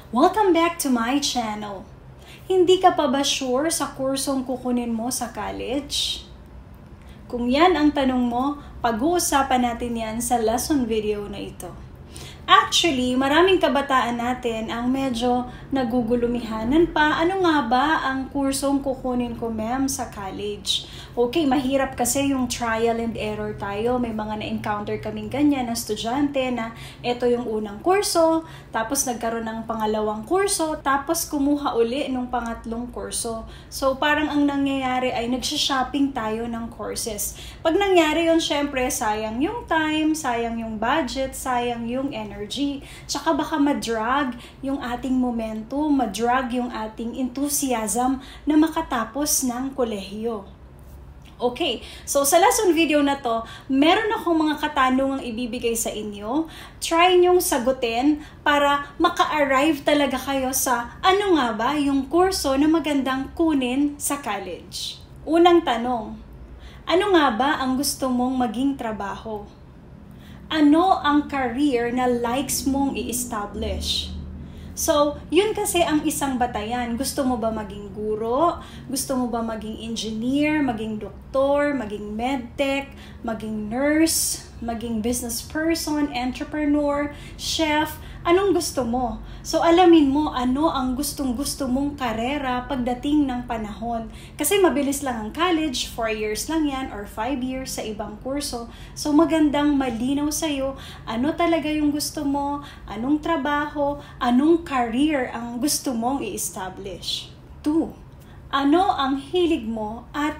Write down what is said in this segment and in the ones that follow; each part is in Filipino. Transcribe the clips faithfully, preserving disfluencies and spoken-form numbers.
Welcome back to my channel. Hindi ka pa ba sure sa kursong kukunin mo sa college? Kung yan ang tanong mo, pag-uusapan natin yan sa lesson video na ito. Actually, maraming kabataan natin ang medyo nagugulumihanan pa. Ano nga ba ang kursong kukunin ko, ma'am, sa college? Okay, mahirap kasi yung trial and error tayo. May mga na-encounter kaming ganyan na estudyante na ito yung unang kurso, tapos nagkaroon ng pangalawang kurso, tapos kumuha uli nung pangatlong kurso. So, parang ang nangyayari ay nagsha-shopping tayo ng courses. Pag nangyari yun, syempre, sayang yung time, sayang yung budget, sayang yung energy. energy. Tsaka baka madrag yung ating momentum, madrag yung ating enthusiasm na makatapos ng kolehiyo. Okay, so sa lesson video na to, meron akong mga katanungang ibibigay sa inyo. Try nyong sagutin para maka-arrive talaga kayo sa ano nga ba yung kurso na magandang kunin sa college. Unang tanong, ano nga ba ang gusto mong maging trabaho? Ano ang career na likes mong i-establish? So, yun kasi ang isang batayan. Gusto mo ba maging guro? Gusto mo ba maging engineer, maging doktor, maging medtech, maging nurse, maging business person, entrepreneur, chef? Anong gusto mo? So, alamin mo ano ang gustong-gusto mong karera pagdating ng panahon. Kasi mabilis lang ang college, four years lang yan, or five years sa ibang kurso. So, magandang malinaw sa'yo ano talaga yung gusto mo, anong trabaho, anong career ang gusto mong i-establish. Two, ano ang hilig mo at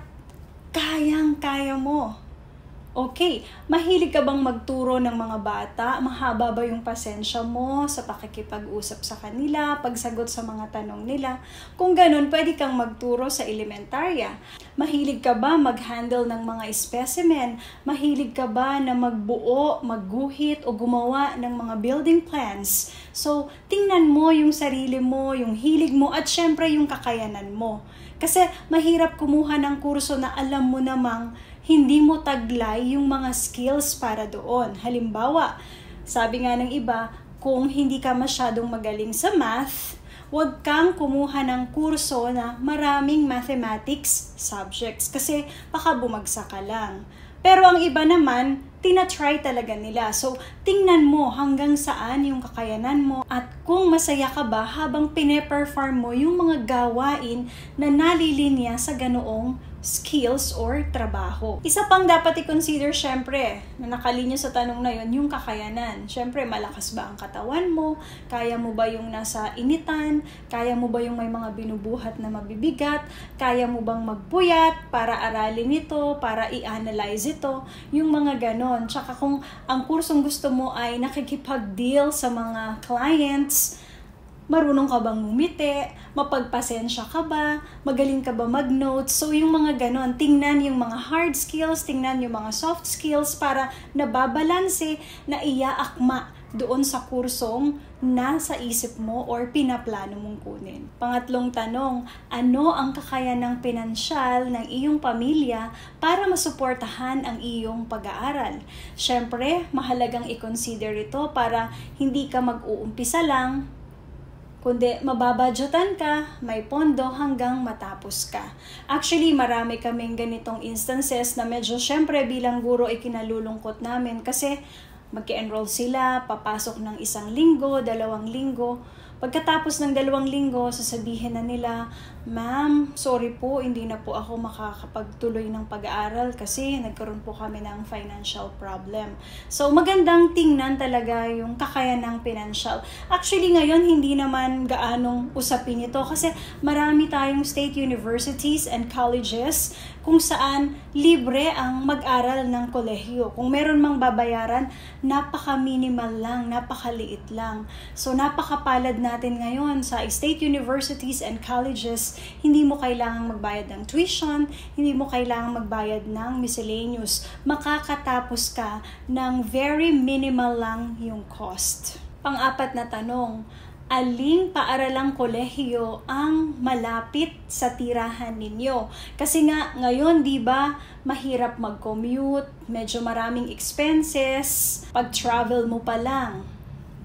kayang-kaya mo? Okay, mahilig ka bang magturo ng mga bata? Mahaba ba yung pasensya mo sa pakikipag-usap sa kanila, pagsagot sa mga tanong nila? Kung ganun, pwede kang magturo sa elementarya. Mahilig ka ba mag-handle ng mga specimen? Mahilig ka ba na magbuo, magguhit o gumawa ng mga building plans? So, tingnan mo yung sarili mo, yung hilig mo at syempre yung kakayanan mo. Kasi mahirap kumuha ng kurso na alam mo namang hindi mo taglay yung mga skills para doon. Halimbawa, sabi nga ng iba, kung hindi ka masyadong magaling sa math, huwag kang kumuha ng kurso na maraming mathematics subjects kasi baka bumagsak ka lang. Pero ang iba naman, tinatry talaga nila. So, tingnan mo hanggang saan yung kakayanan mo at kung masaya ka ba habang pine-perform mo yung mga gawain na nalilinya sa ganoong skills or trabaho. Isa pang dapat i-consider syempre na nakalinya sa tanong na yon yung kakayanan. Syempre, malakas ba ang katawan mo? Kaya mo ba yung nasa initan? Kaya mo ba yung may mga binubuhat na mabibigat? Kaya mo bang magpuyat para aralin ito, para i-analyze ito? Yung mga ganon. Tsaka kung ang kursong gusto mo ay nakikipag-deal sa mga clients, marunong ka bang ngumiti? Mapagpasensya ka ba? Magaling ka ba mag-notes? So, yung mga ganon, tingnan yung mga hard skills, tingnan yung mga soft skills para nababalanse na iaakma doon sa kursong nasa isip mo or pinaplano mong kunin. Pangatlong tanong, ano ang kakayanang pinansyal ng iyong pamilya para masuportahan ang iyong pag-aaral? Syempre, mahalagang i-consider ito para hindi ka mag-uumpisa lang, kundi mababadgetan ka, may pondo hanggang matapos ka. Actually, marami kaming ganitong instances na medyo syempre bilang guro ay kinalulungkot namin kasi mag-enroll sila, papasok ng isang linggo, dalawang linggo. Pagkatapos ng dalawang linggo, sasabihin na nila, ma'am, sorry po, hindi na po ako makakapagtuloy ng pag-aaral kasi nagkaroon po kami ng financial problem. So, magandang tingnan talaga yung kakayanang financial. Actually, ngayon, hindi naman gaanong usapin ito kasi marami tayong state universities and colleges kung saan libre ang mag-aral ng kolehiyo. Kung meron mang babayaran, napaka-minimal lang, napakaliit lang. So, napakapalad natin ngayon sa state universities and colleges, hindi mo kailangang magbayad ng tuition, hindi mo kailangang magbayad ng miscellaneous. Makakatapos ka ng very minimal lang yung cost. Pang-apat na tanong, aling paaralang kolehiyo ang malapit sa tirahan ninyo? Kasi nga, ngayon, di ba, mahirap mag-commute, medyo maraming expenses, pag-travel mo pa lang.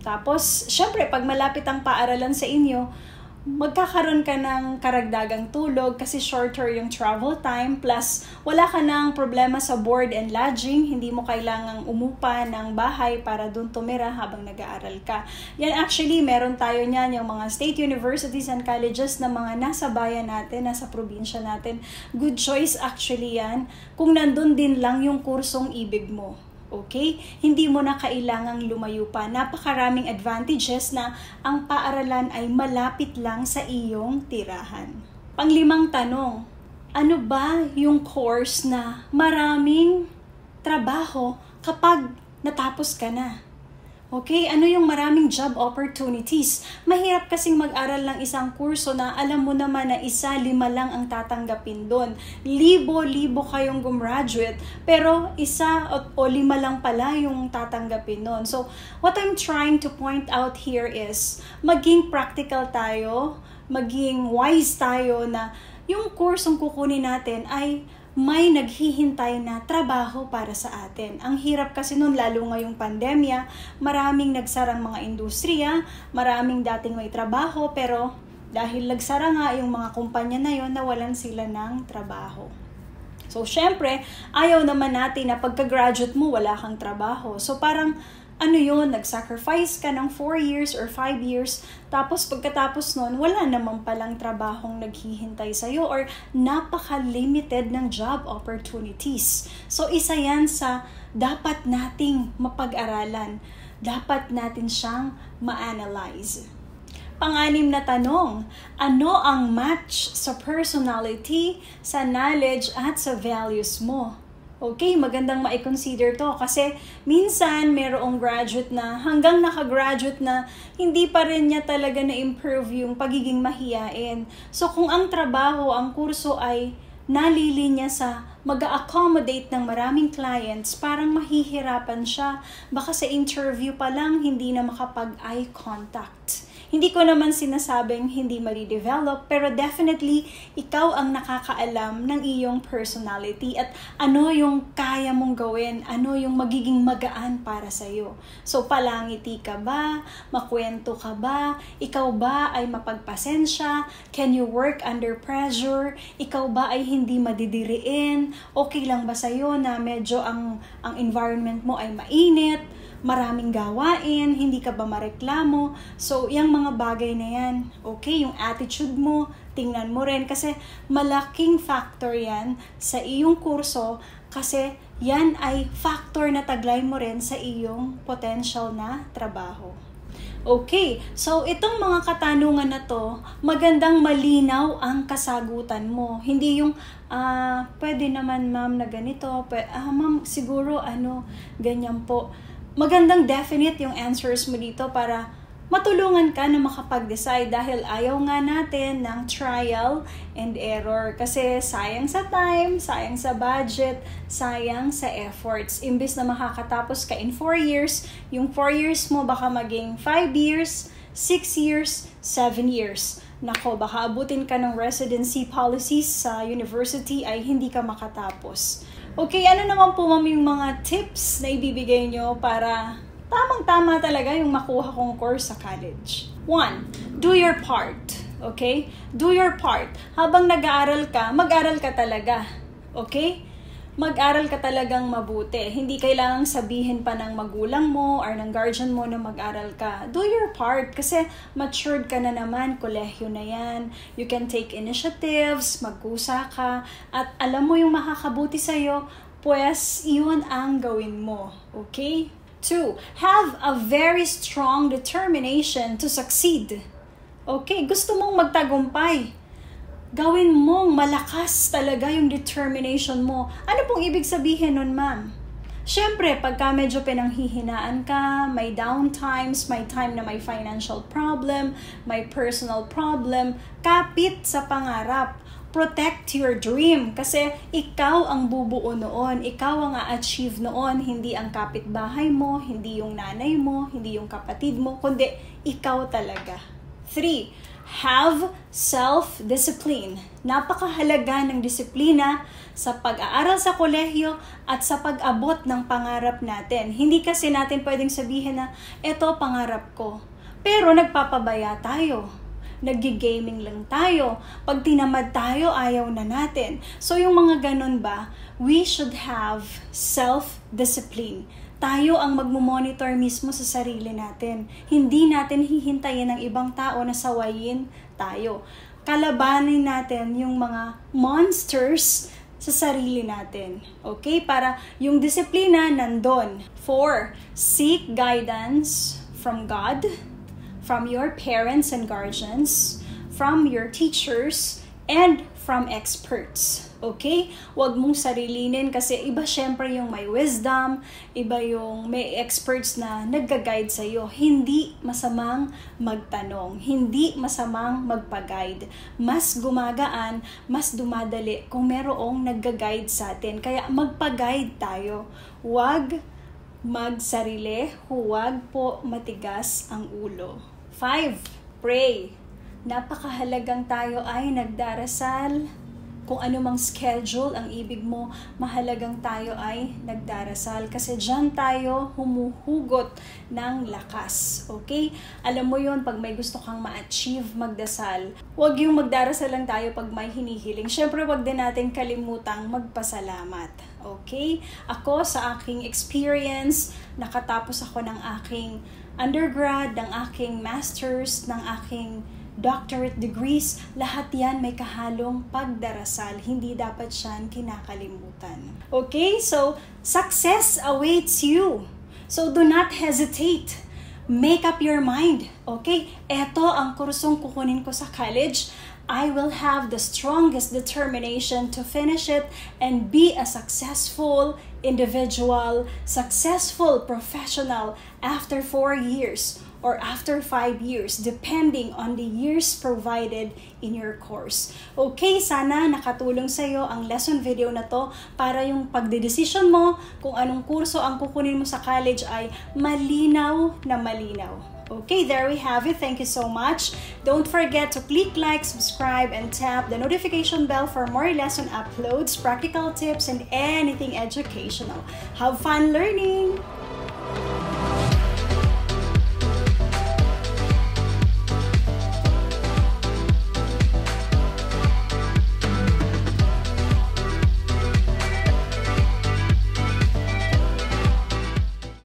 Tapos, syempre, pag malapit ang paaralan sa inyo, magkakaroon ka ng karagdagang tulog kasi shorter yung travel time, plus wala ka ng problema sa board and lodging, hindi mo kailangang umupa ng bahay para dun tumira habang nag-aaral ka. Yan actually, meron tayo niyan, yung mga state universities and colleges na mga nasa bayan natin, nasa probinsya natin. Good choice actually yan kung nandun din lang yung kursong ibig mo. Okay? Hindi mo na kailangang lumayo pa. Napakaraming advantages na ang paaralan ay malapit lang sa iyong tirahan. Panglimang tanong, ano ba yung course na maraming trabaho kapag natapos ka na? Okay, ano yung maraming job opportunities? Mahirap kasing mag-aral ng isang kurso na alam mo naman na isa, lima lang ang tatanggapin doon. Libo-libo kayong gumraduate, pero isa o, o lima lang pala yung tatanggapin doon. So, what I'm trying to point out here is, maging practical tayo, maging wise tayo na yung kursong kukunin natin ay may naghihintay na trabaho para sa atin. Ang hirap kasi nun, lalo ngayong pandemya, maraming nagsarang mga industriya, maraming dating may trabaho, pero dahil nagsara nga yung mga kumpanya na yon, nawalan sila ng trabaho. So, syempre, ayaw naman natin na pagka-graduate mo, wala kang trabaho. So, parang, ano yun, nag-sacrifice ka ng four years or five years, tapos pagkatapos nun, wala naman palang trabahong naghihintay sa'yo or napaka-limited ng job opportunities. So, isa yan sa dapat nating mapag-aralan. Dapat natin siyang ma-analyze. Pang-anim na tanong, ano ang match sa personality, sa knowledge at sa values mo? Okay, magandang ma-consider to kasi minsan mayroong graduate na hanggang nakagraduate na hindi pa rin niya talaga na-improve yung pagiging mahiyain. So kung ang trabaho, ang kurso ay nalilinya sa mag-accommodate ng maraming clients, parang mahihirapan siya. Baka sa interview pa lang hindi na makapag-eye contact. Hindi ko naman sinasabing hindi ma-develop, pero definitely, ikaw ang nakakaalam ng iyong personality at ano yung kaya mong gawin, ano yung magiging magaan para sa'yo. So, palangiti ka ba? Makwento ka ba? Ikaw ba ay mapagpasensya? Can you work under pressure? Ikaw ba ay hindi madidiriin? Okay lang ba sa'yo na medyo ang, ang environment mo ay mainit? Maraming gawain, hindi ka ba mareklamo? So, yung mga bagay na yan, okay, yung attitude mo, tingnan mo rin kasi malaking factor yan sa iyong kurso kasi yan ay factor na taglay mo rin sa iyong potential na trabaho. Okay, so itong mga katanungan na to, magandang malinaw ang kasagutan mo. Hindi yung, ah, pwede naman ma'am na ganito, pwede, ah ma'am siguro ano, ganyan po. Magandang definite yung answers mo dito para matulungan ka na makapag-decide dahil ayaw nga natin ng trial and error. Kasi sayang sa time, sayang sa budget, sayang sa efforts. Imbis na makakatapos ka in four years, yung four years mo baka maging five years, six years, seven years. Nako, baka abutin ka ng residency policies sa university ay hindi ka makatapos. Okay, ano naman po ma'am yung mga tips na ibibigay nyo para tamang-tama talaga yung makuha kong course sa college? One, do your part. Okay? Do your part. Habang nag-aaral ka, mag-aral ka talaga. Okay? Mag-aral ka talagang mabuti. Hindi kailangang sabihin pa ng magulang mo or ng guardian mo na mag-aral ka. Do your part kasi matured ka na naman, kolehiyo na yan. You can take initiatives, magkusa ka, at alam mo yung makakabuti sa'yo, pues yun ang gawin mo. Okay? Two, have a very strong determination to succeed. Okay? Gusto mong magtagumpay. Gawin mong malakas talaga yung determination mo. Ano pong ibig sabihin nun, ma'am? Siyempre, pagka medyo pinanghihinaan ka, may downtimes, may time na may financial problem, may personal problem, kapit sa pangarap. Protect your dream kasi ikaw ang bubuo noon, ikaw ang a-achieve noon, hindi ang kapitbahay mo, hindi yung nanay mo, hindi yung kapatid mo, kundi ikaw talaga. Three, have self-discipline. Napakahalaga ng disiplina sa pag-aaral sa kolehiyo at sa pag-abot ng pangarap natin. Hindi kasi natin pwedeng sabihin na, eto pangarap ko. Pero nagpapabaya tayo. Nag-gaming lang tayo. Pag tinamad tayo, ayaw na natin. So yung mga ganun ba, we should have self-discipline. Tayo ang magmumonitor mismo sa sarili natin. Hindi natin hihintayin ng ibang tao na sawayin tayo. Kalabanin natin yung mga monsters sa sarili natin. Okay? Para yung disiplina nandun. Four, seek guidance from God, from your parents and guardians, from your teachers, and from experts. Okay? Huwag mong sarilinin kasi iba syempre yung may wisdom, iba yung may experts na nagga-guide sa'yo. Hindi masamang magtanong, hindi masamang magpa-guide. Mas gumagaan, mas dumadali kung merong nagga-guide sa atin. Kaya magpa-guide tayo. Huwag magsarili, huwag po matigas ang ulo. Five, pray. Napakahalagang tayo ay nagdarasal. Kung ano mang schedule ang ibig mo, mahalagang tayo ay nagdarasal. Kasi dyan tayo humuhugot ng lakas. Okay? Alam mo yon pag may gusto kang ma-achieve, magdasal. Huwag yung magdarasal lang tayo pag may hinihiling. Siyempre, huwag din natin kalimutang magpasalamat. Okay? Ako, sa aking experience, nakatapos ako ng aking undergrad, ng aking masters, ng aking doctorate degrees, lahat yan may kahalong pagdarasal. Hindi dapat siyang kinakalimutan. Okay? So, success awaits you. So, do not hesitate. Make up your mind. Okay? Ito ang kursong kukunin ko sa college. I will have the strongest determination to finish it and be a successful individual, successful professional after four years or after five years, depending on the years provided in your course. Okay, sana nakatulong sa'yo ang lesson video na to para yung pagdedesisyon mo kung anong kurso ang kukunin mo sa college ay malinaw na malinaw. Okay, there we have it. Thank you so much. Don't forget to click like, subscribe, and tap the notification bell for more lesson uploads, practical tips, and anything educational. Have fun learning!